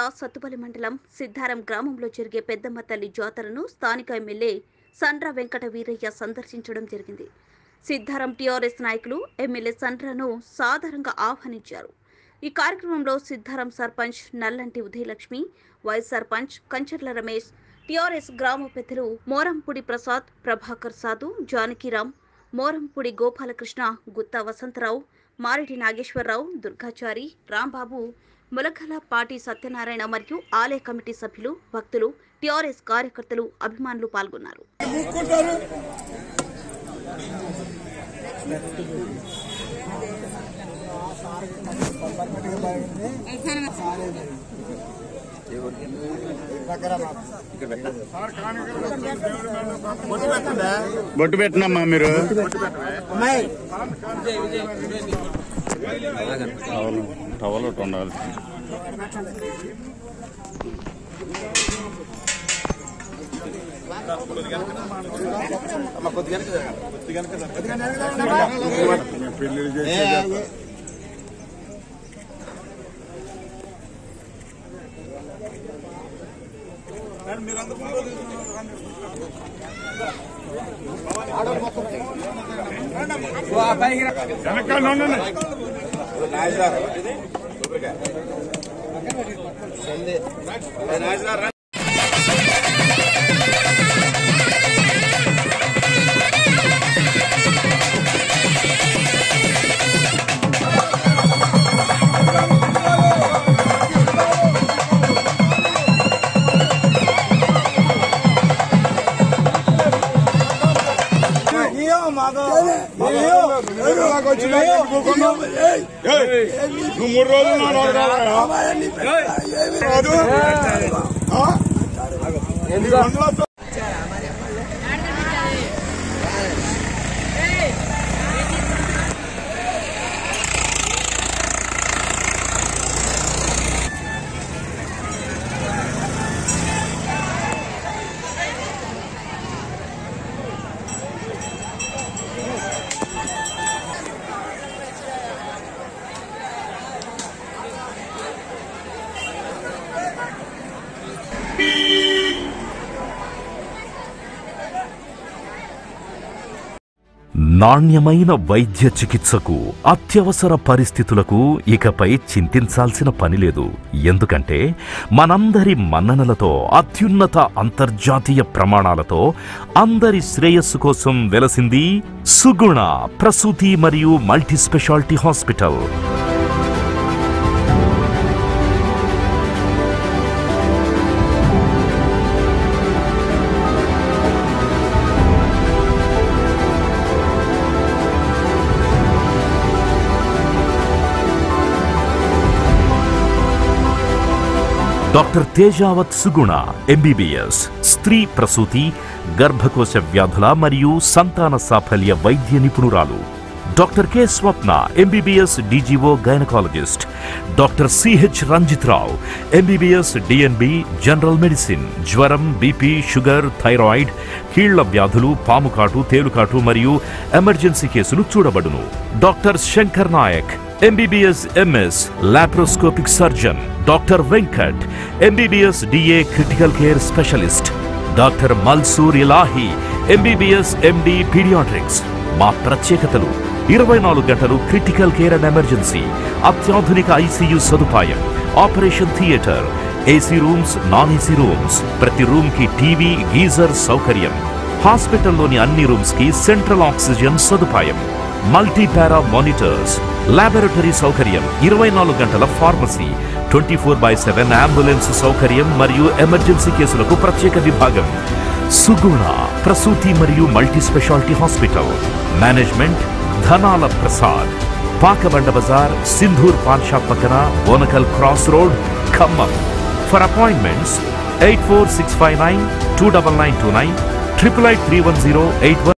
సత్తుపల్లి మండలం సిద్ధారం గ్రామంలో జరిగే పెద్దమ్మ తల్లి జాతరను స్థానిక ఎమ్మెల్యే సండ్ర వెంకట వీరయ్య సందర్శించడం జరిగింది. సిద్ధారం టీఆర్ఎస్ నాయకులు ఎమ్మెల్యే సండ్రను సాదరంగా ఆహ్వానించారు. ఈ కార్యక్రమంలో సిద్ధారం సర్పంచ్ నల్లంటి ఉదయలక్ష్మి, వైస్ సర్పంచ్ కంచర్ల రమేష్, టీఆర్ఎస్ గ్రామ పెద్దలు మోరంపూడి ప్రసాద్, ప్రభాకర్ సాధు, జానకిరామ్, మోరంపూడి గోపాలకృష్ణ, గుత్తా వసంతరావు, మారెడ్డి నాగేశ్వరరావు, దుర్గాచారి, రాంబాబు, ములకల పాటి సత్యనారాయణ మరియు ఆలయ కమిటీ సభ్యులు, భక్తులు, టీఆర్ఎస్ కార్యకర్తలు, అభిమానులు పాల్గొన్నారు. బొట్టు పెట్టినమ్మా మీరు. టవల్ ఒకటి ఉండాలి. పెళ్లి చేసి నువ్వు 3 రోజులు నాణ్యమైన వైద్య చికిత్సకు అత్యవసర పరిస్థితులకు ఇకపై చింతించాల్సిన పనిలేదు. ఎందుకంటే మనందరి మన్ననలతో అత్యున్నత అంతర్జాతీయ ప్రమాణాలతో అందరి శ్రేయస్సు కోసం వెలసింది సుగుణ ప్రసూతి మరియు multi speciality hospital. Doctor Tejavath Suguna MBBS, స్త్రీ ప్రసూతి, గర్భకోశ వ్యాధుల మరియు సంతాన సాఫల్య వైద్య నిపుణురాలు. Doctor K Swapna MBBS DGO gynaecologist. Doctor CH Ranjith Rao MBBS DNB general medicine. జ్వరం, బీపీ, షుగర్, థైరాయిడ్, కీళ్ల వ్యాధులు, పాముకాటు, తేలుకాటు మరియు ఎమర్జెన్సీ కేసులు చూడబడును. Doctor Shankar Nayak MBBS MS laparoscopic surgeon. Doctor Venkat MBBS DA critical care specialist. Doctor Malsur Ilahi MBBS MD paediatrics. మా ప్రత్యేకతలు: 24 గంటలు క్రిటికల్ కేర్ అండ్ ఎమర్జెన్సీ, అత్యాధునిక ఐసీయూ సదుపాయం, operation theatre, AC rooms, non AC rooms, ప్రతి రూమ్ కి టీవీ, గీజర్ సౌకర్యం. హాస్పిటల్లోని అన్ని రూమ్స్ కి సెంట్రల్ ఆక్సిజన్ సదుపాయం, మల్టీ పారా మానిటర్స్, లాబొరేటరీ సౌకర్యం, 24 గంటల ఫార్మసీ, 24/7 అంబులెన్స్ సౌకర్యం మరియు ఎమర్జెన్సీ కేసులకు ప్రత్యేక విభాగం. సుగుణ ప్రసూతి మరియు multi speciality hospital. Management Dhanala Prasad. Pakabanda Bazar, Sindhur paan shop పక్కన, Bonakal cross road, Khammam. For appointments 84659 29929 888 310 81.